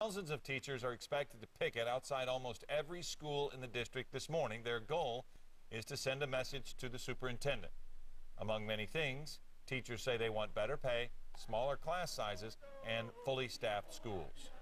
Thousands of teachers are expected to picket outside almost every school in the district this morning. Their goal is to send a message to the superintendent. Among many things, teachers say they want better pay, smaller class sizes, and fully staffed schools.